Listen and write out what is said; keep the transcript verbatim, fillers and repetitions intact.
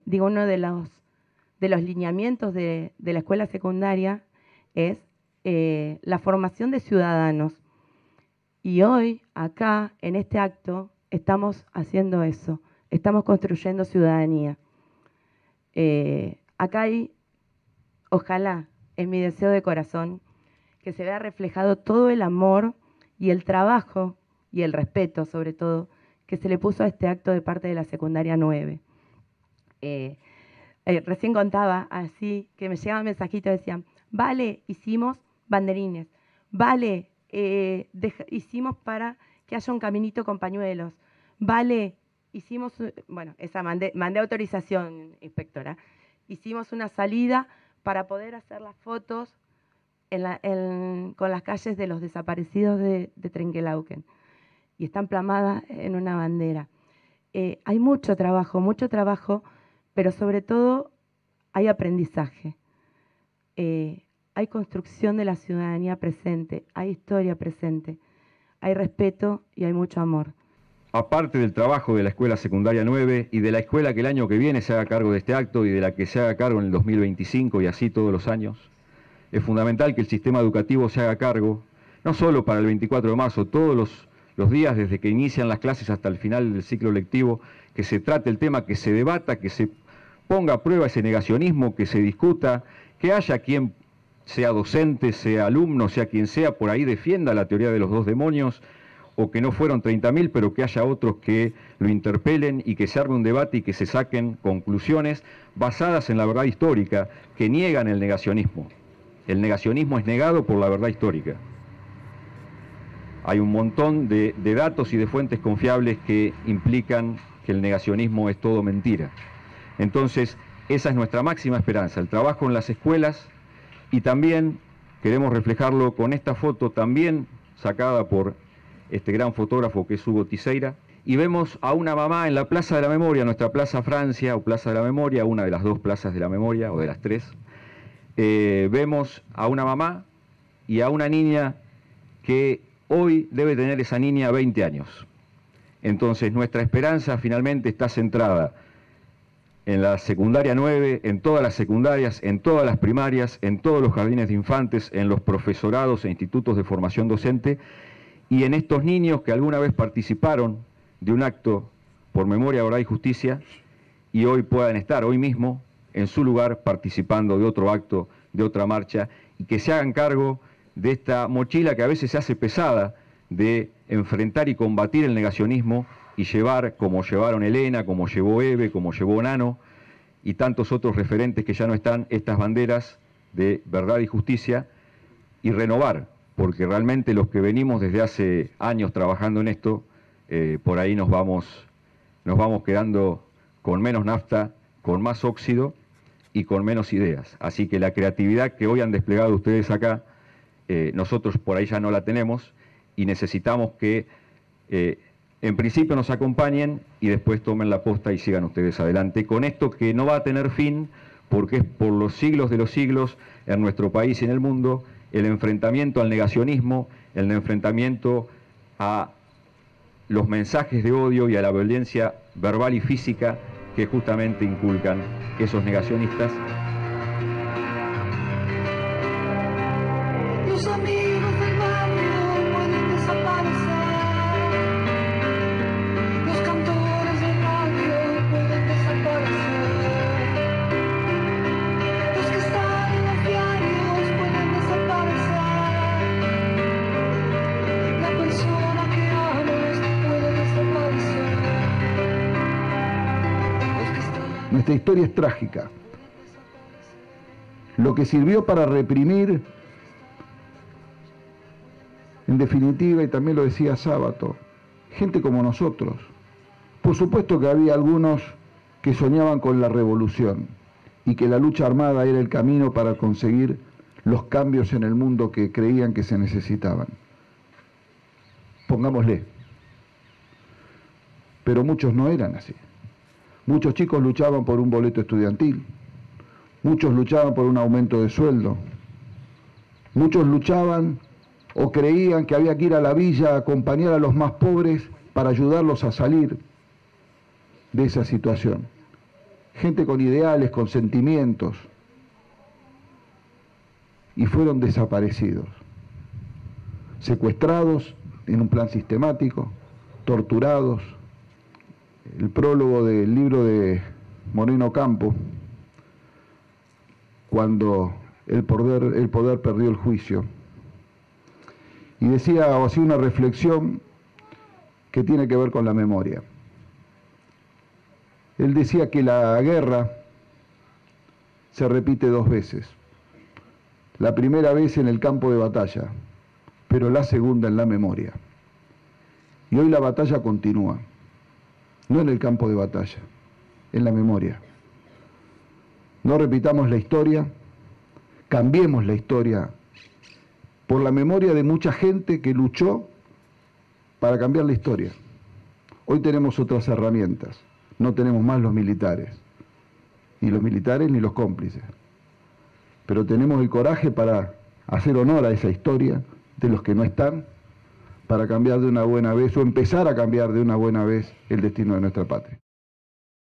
digo, uno de los, de los lineamientos de, de la escuela secundaria es eh, la formación de ciudadanos. Y hoy, acá, en este acto, estamos haciendo eso, estamos construyendo ciudadanía. Eh, acá hay, ojalá, es mi deseo de corazón, que se vea reflejado todo el amor y el trabajo y el respeto, sobre todo, que se le puso a este acto de parte de la secundaria nueve. Eh, eh, recién contaba así, que me llegaban mensajitos, decían, vale, hicimos banderines, vale, eh, deja, hicimos para que haya un caminito con pañuelos, vale, hicimos, bueno, esa mandé, mandé autorización, inspectora, hicimos una salida para poder hacer las fotos en la, en, con las calles de los desaparecidos de, de Trenquelauquen, y están plamadas en una bandera. Eh, hay mucho trabajo, mucho trabajo, pero sobre todo hay aprendizaje. Eh, hay construcción de la ciudadanía presente, hay historia presente, hay respeto y hay mucho amor. Aparte del trabajo de la Escuela Secundaria nueve y de la escuela que el año que viene se haga cargo de este acto y de la que se haga cargo en el dos mil veinticinco y así todos los años, es fundamental que el sistema educativo se haga cargo, no solo para el veinticuatro de marzo, todos los, los días desde que inician las clases hasta el final del ciclo lectivo, que se trate el tema, que se debata, que se ponga a prueba ese negacionismo, que se discuta, que haya quien sea docente, sea alumno, sea quien sea, por ahí defienda la teoría de los dos demonios, o que no fueron treinta mil, pero que haya otros que lo interpelen y que se arme un debate y que se saquen conclusiones basadas en la verdad histórica, que niegan el negacionismo. El negacionismo es negado por la verdad histórica. Hay un montón de, de datos y de fuentes confiables que implican que el negacionismo es todo mentira. Entonces, esa es nuestra máxima esperanza, el trabajo en las escuelas, y también queremos reflejarlo con esta foto, también sacada por este gran fotógrafo que es Hugo Tiseira, y vemos a una mamá en la Plaza de la Memoria, nuestra Plaza Francia o Plaza de la Memoria, una de las dos plazas de la memoria, o de las tres. Eh, vemos a una mamá y a una niña que hoy debe tener esa niña veinte años. Entonces nuestra esperanza finalmente está centrada en la secundaria nueve, en todas las secundarias, en todas las primarias, en todos los jardines de infantes, en los profesorados e institutos de formación docente, y en estos niños que alguna vez participaron de un acto por memoria, verdad y justicia, y hoy puedan estar, hoy mismo, en su lugar, participando de otro acto, de otra marcha, y que se hagan cargo de esta mochila que a veces se hace pesada, de enfrentar y combatir el negacionismo, y llevar, como llevaron Elena, como llevó Eve, como llevó Nano, y tantos otros referentes que ya no están, estas banderas de verdad y justicia, y renovar, porque realmente los que venimos desde hace años trabajando en esto, eh, por ahí nos vamos, nos vamos quedando con menos nafta, con más óxido y con menos ideas. Así que la creatividad que hoy han desplegado ustedes acá, eh, nosotros por ahí ya no la tenemos, y necesitamos que eh, en principio nos acompañen y después tomen la posta y sigan ustedes adelante con esto que no va a tener fin, porque es por los siglos de los siglos en nuestro país y en el mundo el enfrentamiento al negacionismo, el enfrentamiento a los mensajes de odio y a la violencia verbal y física que justamente inculcan esos negacionistas. Los amigos del barrio pueden desaparecer. Los cantores de radio pueden desaparecer. Los que están en los diarios pueden desaparecer. La persona que amas puede desaparecer. Los que están... Nuestra historia es trágica. Lo que sirvió para reprimir, en definitiva, y también lo decía Sábato, gente como nosotros. Por supuesto que había algunos que soñaban con la revolución y que la lucha armada era el camino para conseguir los cambios en el mundo que creían que se necesitaban. Pongámosle. Pero muchos no eran así. Muchos chicos luchaban por un boleto estudiantil, muchos luchaban por un aumento de sueldo, muchos luchaban o creían que había que ir a la villa a acompañar a los más pobres para ayudarlos a salir de esa situación. gente con ideales, con sentimientos, y fueron desaparecidos, secuestrados en un plan sistemático, torturados. El prólogo del libro de Moreno Campo, cuando el poder, el poder perdió el juicio, y decía, o hacía una reflexión que tiene que ver con la memoria. Él decía que la guerra se repite dos veces. La primera vez en el campo de batalla, pero la segunda en la memoria. Y hoy la batalla continúa, no en el campo de batalla, en la memoria. No repitamos la historia, cambiemos la historia por la memoria de mucha gente que luchó para cambiar la historia. Hoy tenemos otras herramientas, no tenemos más los militares, ni los militares ni los cómplices, pero tenemos el coraje para hacer honor a esa historia de los que no están, para cambiar de una buena vez o empezar a cambiar de una buena vez el destino de nuestra patria.